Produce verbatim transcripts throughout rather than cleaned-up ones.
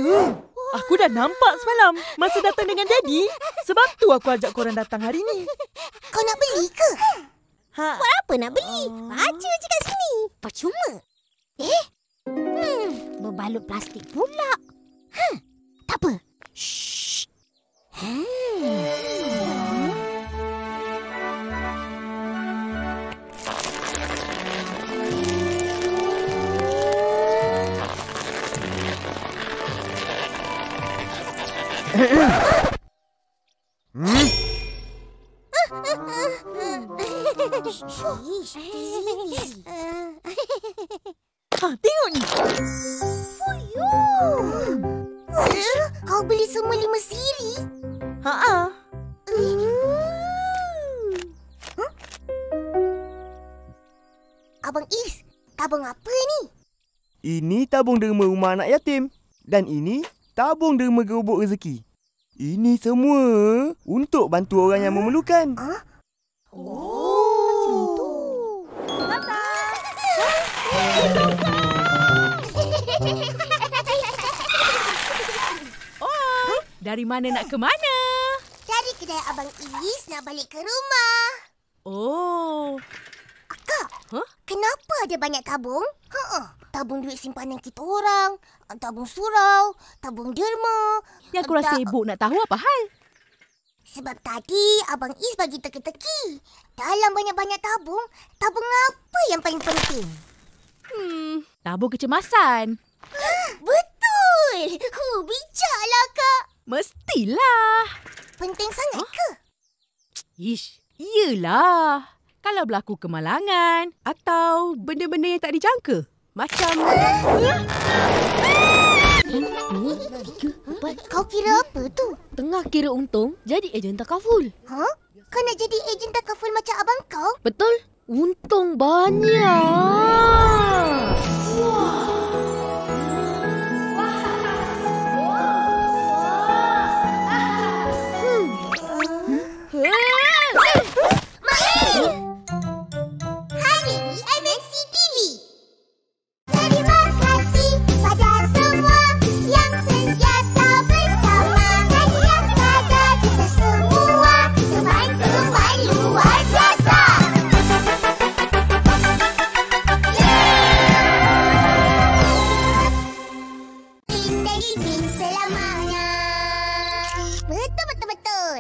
Uh, aku dah nampak semalam masa datang dengan Daddy. Sebab tu aku ajak korang datang hari ni. Kau nak beli ke? Ha. Buat apa nak beli? Baca je kat sini. Percuma. Eh? Hmm, berbalut plastik pula. Ha, tak apa. Shh. Hmm. Hmm? Ha, tengok ni. Fuyung. Kau beli semua lima siri? Ha-ha. Huh? Abang Is, tabung apa ni? Ini tabung derma rumah anak yatim. Dan ini tabung derma gerobok rezeki. Ini semua untuk bantu orang yang memerlukan. Huh? Oh, macam tu. Oh, dari mana nak ke mana? Dari kedai Abang Is nak balik ke rumah. Oh. Akak, Huh? kenapa ada banyak tabung? Ha, tabung duit simpanan kita orang, tabung surau, tabung derma. Yang korang Ta- sibuk nak tahu apa hal? Sebab tadi Abang Is bagi teka-teki. Dalam banyak-banyak tabung, tabung apa yang paling penting? Hmm, tabung kecemasan. Betul! Huh, bijaklah, Kak. Mestilah. Penting sangat ke? Ish, iyalah. Kalau berlaku kemalangan atau benda-benda yang tak dijangka. Macam... Kau kira apa tu? Tengah kira untung, jadi ejen takaful. Ha? Kau nak jadi ejen takaful macam abang kau? Betul? Untung banyak. Wah. Hari ini M N C T V. Terima kasih pada semua yang sentiasa bersama. Hadiah kepada kita semua. Teman-teman luar biasa. Indah izin selamanya. Betul, betul, betul.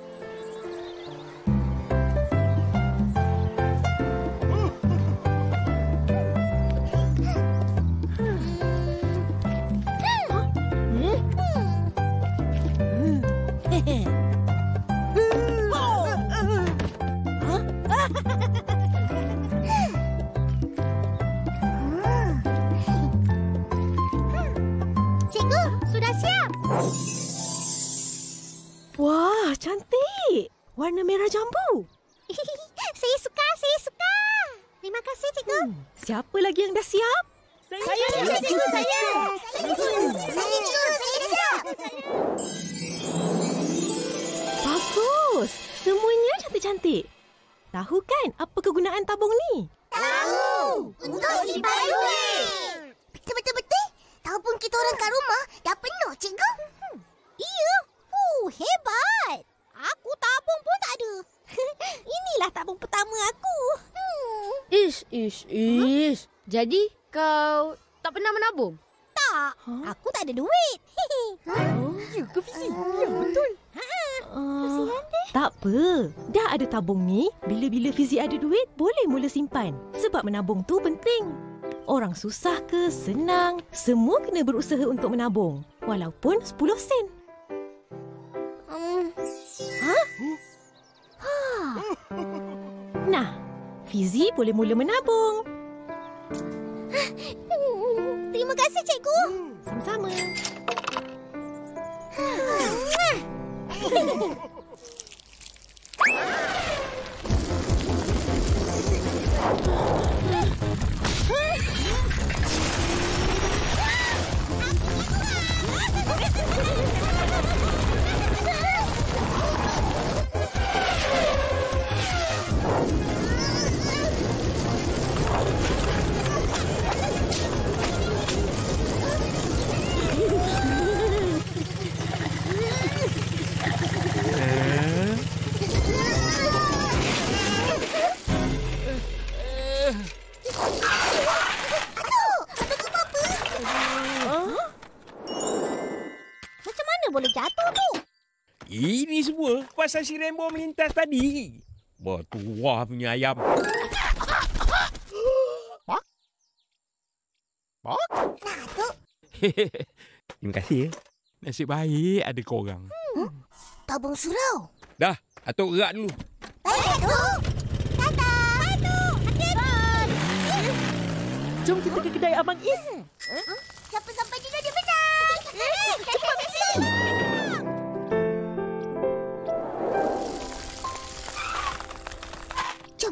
Cikgu, sudah siap? Wah, cantik. Warna merah jambu. Saya suka, saya suka. Terima kasih, cikgu. Hmm, siapa lagi yang dah siap? Saya, saya, cikgu, saya. Saya, cikgu, saya siap. Bagus. Semuanya cantik-cantik. Tahu kan apa kegunaan tabung ni? Tahu. Untuk simpan duit. Betul-betul-betul. Tabung kita orang kat rumah dah penuh, cikgu. Iya. Uh, hebat. Aku tabung pun tak ada. Inilah tabung pertama aku. Hmm. Ish, ish, ish. Jadi kau tak pernah menabung? Tak. Aku tak ada duit. Oh, Ya ke Fizi? Ya, betul. Uh, tak apa. Dah ada tabung ni, bila-bila Fizi ada duit, boleh mula simpan. Sebab menabung tu penting. Orang susah ke, senang, semua kena berusaha untuk menabung. Walaupun sepuluh sen. Hmm. Ha? Ha. Nah, Fizi boleh mula menabung. Terima kasih, cikgu. Sama-sama. boleh jatuh tu. Ini semua pasal si Rainbow melintas tadi. Bertuah punya ayam. Nah, tu. Terima kasih ya. Nasib baik ada korang. Hmm. Tabung surau. Dah, atuk gerak dulu. Baik, Datuk. Tata. Datuk, hati-hati. Jom kita ke kedai Abang Is. Huh? Siapa sampai juga dia menang. Eh, cepat mesti. Jom.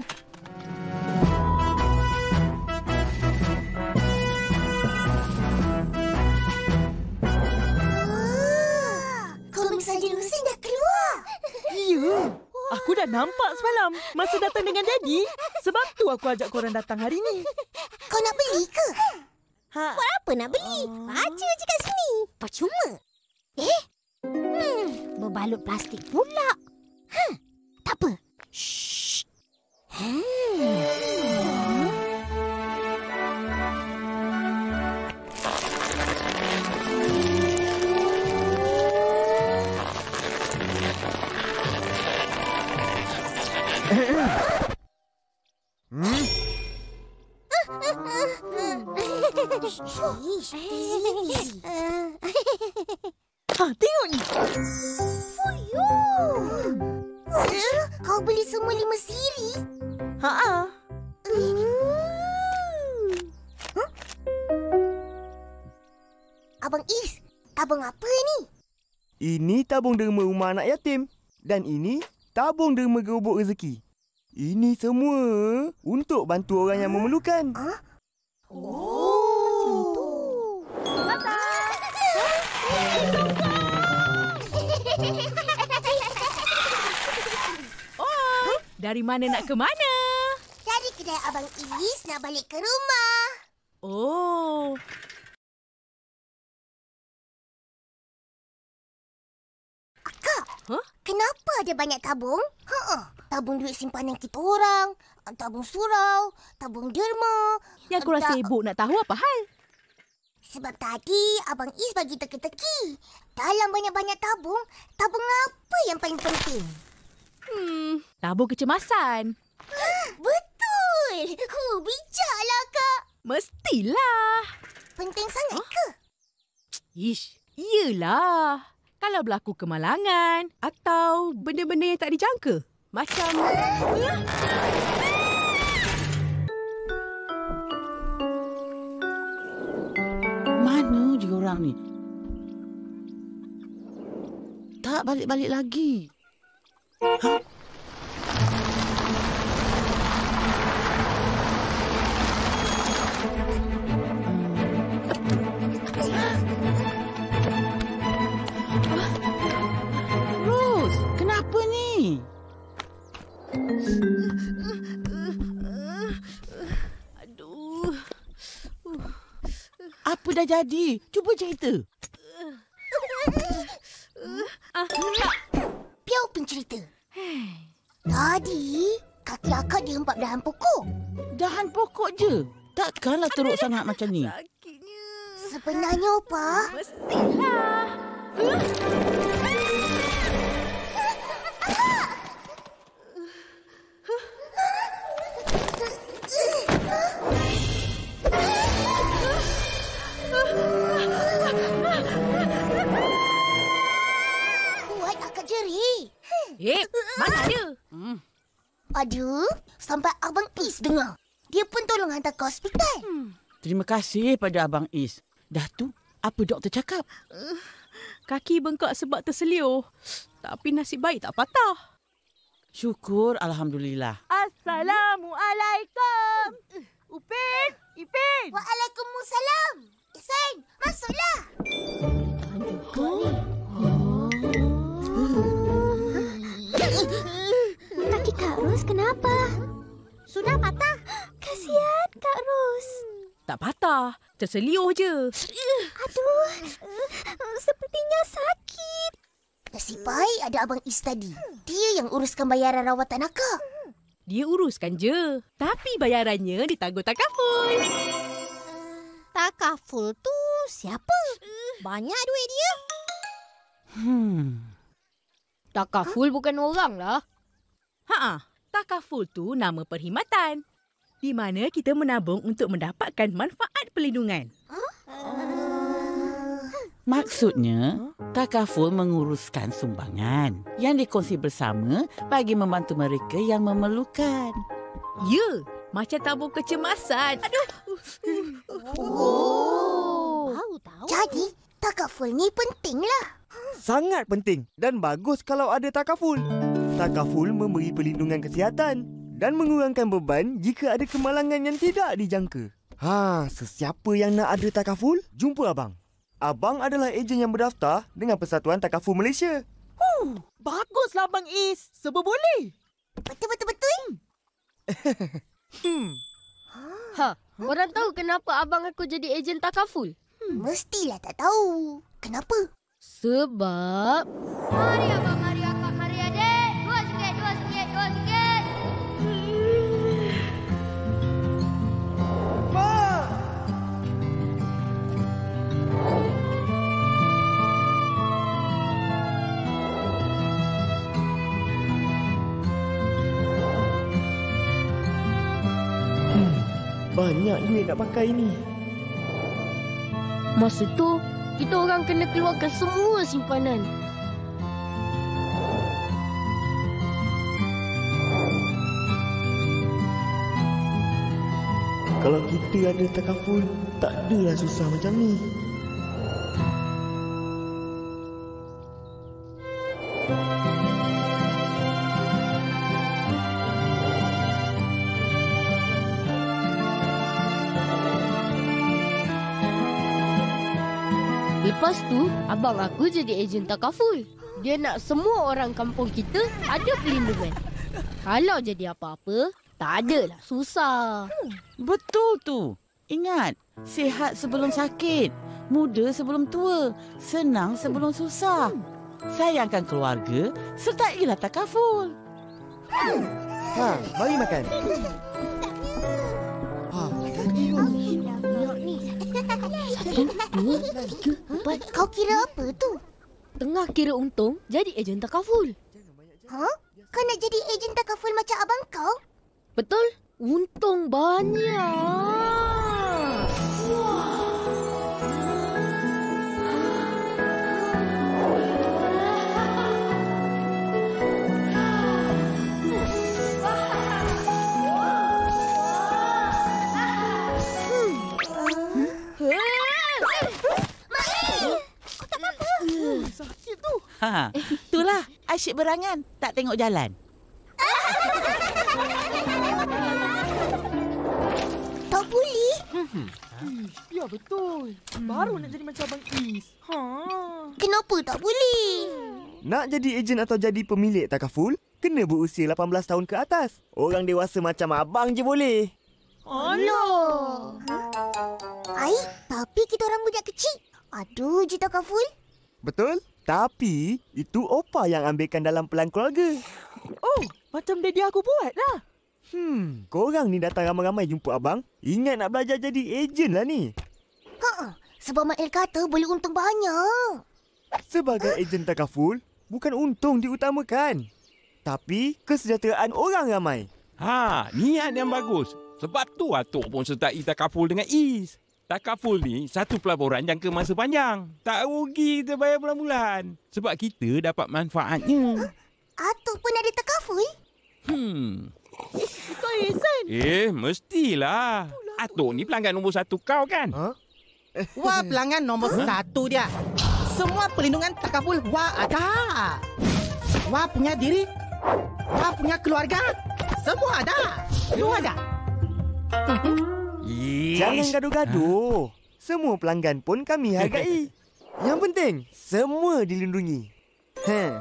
Komik Sarjan Hussein dah keluar. Ya. Aku dah nampak semalam masa datang dengan Daddy. Sebab tu aku ajak korang datang hari ni. Kau nak beli ke? Ha. Buat apa nak beli? Baca je kat sini. Percuma. Eh? Hmm, berbalut plastik pula. Ha, tak apa. Shh. Hmm. Hmm? Ha, tengok ni. Fuyung. Kau beli semua lima siri? Ha. Huh? Abang Is, tabung apa ni? Ini tabung derma rumah anak yatim. Dan ini tabung derma gerobok rezeki. Ini semua untuk bantu orang yang memerlukan. Huh? Oh. Tata. Oh, dari mana nak ke mana? Dari kedai Abang Is nak balik ke rumah. Oh, Akak, huh? Kenapa ada banyak tabung? Ha, tabung duit simpanan kita orang, tabung surau, tabung derma. Yang korang Tak- sibuk nak tahu apa hal? Sebab tadi Abang Is bagi teka-teki. Dalam banyak-banyak tabung, tabung apa yang paling penting? Hmm, tabung kecemasan. Betul! Huh, bijaklah, Kak. Mestilah. Penting sangat ke? Ish, iyalah. Kalau berlaku kemalangan atau benda-benda yang tak dijangka. Macam... Mana dia orang ni? Tak balik-balik lagi. Ha? Rose, kenapa ni? Aduh. Apa dah jadi? Cuba cerita. Piau pencerita. Tadi, kaki akak dihempap dahan pokok. Dahan pokok je. Takkanlah teruk sangat macam ni. Sakitnya. Sebenarnya, apa? Mestilah. Buat akak jerit. Eh, mana dia? Hmm. Aduh, sampai Abang Is dengar. Dia pun tolong hantar ke hospital. Terima kasih pada Abang Is. Dah tu, apa doktor cakap? Kaki bengkak sebab terseliuh. Tapi nasib baik tak patah. Syukur, Alhamdulillah. Assalamualaikum. Upin, Ipin. Waalaikumsalam. Ihsan, masuklah. Kaki Kak Ros kenapa? Sudah patah. Kasihan Kak Ros. Tak patah. Terseliuh je. Aduh, sepertinya sakit. Nasib baik ada Abang Is tadi. Dia yang uruskan bayaran rawatan akak. Dia uruskan je. Tapi bayarannya ditanggung takaful. Takaful tu siapa? Banyak duit dia. Hmm. Takaful bukan orang lah. Ha, takaful tu nama perkhidmatan di mana kita menabung untuk mendapatkan manfaat perlindungan. Maksudnya, takaful menguruskan sumbangan yang dikongsi bersama bagi membantu mereka yang memerlukan. Ya, macam tabung kecemasan. Aduh. Oh. Tahu tahu. Jadi, takaful ni pentinglah. Sangat penting dan bagus kalau ada takaful. Takaful memberi perlindungan kesihatan dan mengurangkan beban jika ada kemalangan yang tidak dijangka. Ha, sesiapa yang nak ada takaful, jumpa abang. Abang adalah ejen yang berdaftar dengan Persatuan Takaful Malaysia. Huh, baguslah Abang Is. Serba boleh. Betul-betul-betul. Hmm. Ha, korang tahu kenapa abang aku jadi ejen takaful? Hmm. Mestilah tak tahu. Kenapa? Sebab... Mari abang, mari akak, mari adik. Dua sikit, dua sikit, dua sikit. Mak! Hmm, banyak duit nak pakai ni. Masa tu, kita orang kena keluarkan semua simpanan. Kalau kita ada takaful, tak adalah susah macam ni. Lepas tu, abang aku jadi ejen takaful. Dia nak semua orang kampung kita ada perlindungan. Kalau jadi apa-apa, tak adalah susah. Betul tu. Ingat, sihat sebelum sakit, muda sebelum tua, senang sebelum susah. Sayangkan keluarga, sertailah takaful. Ha, mari makan. Ha, jadi Satu, dua, tiga, empat. Kau kira apa tu? Tengah kira untung, jadi ejen takaful. Ha? Kau nak jadi ejen takaful macam abang kau? Betul? Untung banyak. Sakit tu. Ha, itulah asyik berangan, tak tengok jalan. Tak boleh. Ish, biar betul. Baru nak jadi macam Abang Is. Ha. Kenapa tak boleh? nak jadi ejen atau jadi pemilik takaful, kena berusia lapan belas tahun ke atas. Orang dewasa macam abang je boleh. Alah. Ai, tapi kita orang budak kecil. Aduh, je takaful. Betul? Tapi itu opa yang ambilkan dalam pelan keluarga. Oh, macam daddy aku buat lah. Hmm, korang ni datang ramai-ramai jumpa abang. Ingat nak belajar jadi ejen lah ni. Ha, sebab Mak El kata boleh untung banyak. Sebagai ejen takaful, bukan untung diutamakan, tapi kesejahteraan orang ramai. Ha, niat yang bagus. Sebab tu Atuk pun sertai takaful dengan Is. Takaful ni satu pelaburan jangka masa panjang. Tak rugi kita bayar bulan-bulan. Sebab kita dapat manfaatnya. Atuk pun ada takaful? Hmm. Kau Isan. Eh, mestilah. Atuk ni pelanggan nombor satu kau kan? Ha? Wah pelanggan nombor satu dia. Semua perlindungan takaful Wah ada. Wah punya diri. Wah punya keluarga. Semua ada. Lu ada. Yes. Jangan gaduh-gaduh. Semua pelanggan pun kami hargai. Yang penting, semua dilindungi. Ha.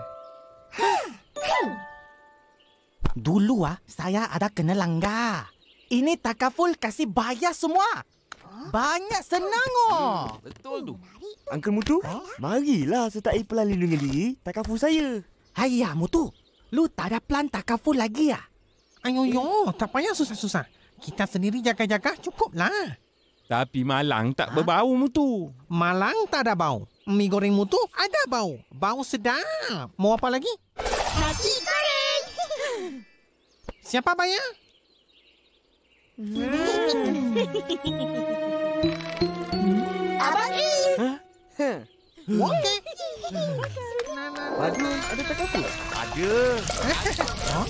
Dulu ah saya ada kena langgar. Ini takaful kasih bayar semua. Banyak senang oh. Betul tu. Uncle Mutu, marilah sertai pelan lindungi diri takaful saya. Hayya Mutu. Lu tak ada plan takaful lagi ah? Ayo yo, tak payah susah-susah. Kita sendiri jaga-jaga cukuplah. Tapi malang tak ha? berbau mutu. Malang tak ada bau. Mi goreng mutu ada bau. Bau sedap. Mau apa lagi? Nasi goreng. Siapa bayar? Abang Is. Ha? Ha. Okey. Bagus, ada takaful? Ada. Huh?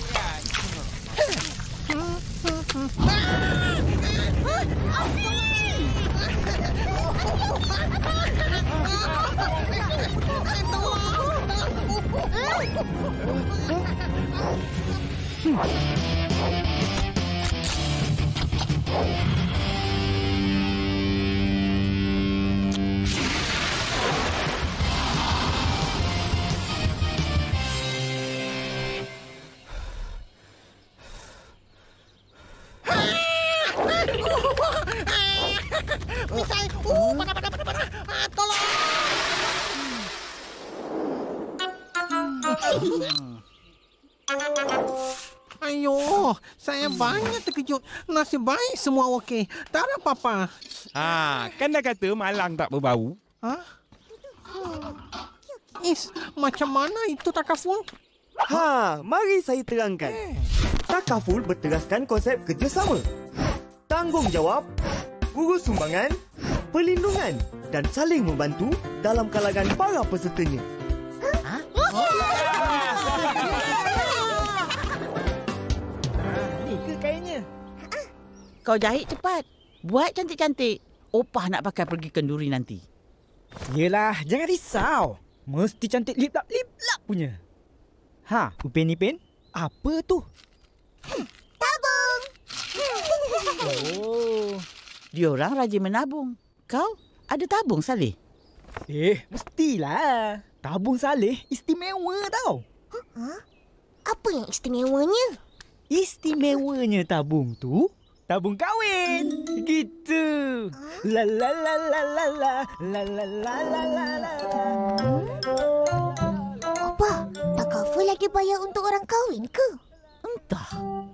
Misai, uh, mana mana mana mana. Ah, tolong. Ayo, saya banyak terkejut. Nasib baik semua okey. Tak ada apa-apa. Ha, kan dah kata malang tak berbau. Ha? Is, macam mana itu takaful? Ha, mari saya terangkan. Takaful berteraskan konsep kerjasama, tanggungjawab, urus sumbangan, perlindungan dan saling membantu dalam kalangan para pesertanya. Ha? Ni ke kainnya? Kau jahit cepat. Buat cantik-cantik. Opah nak pakai pergi kenduri nanti. Yelah, jangan risau. Mesti cantik lip-lap-lip-lap punya. Ha, Upin Ipin, apa tu? Tabung. Oh, diorang rajin menabung. Kau ada tabung, Saleh? Eh, mestilah. Tabung Saleh istimewa tau. Ha? Apa yang istimewanya? Istimewanya tabung tu, tabung kahwin. Gitu. La la la la la la la la la la la la. Apa? Takaful lagi bayar untuk orang kahwin ke? Entah.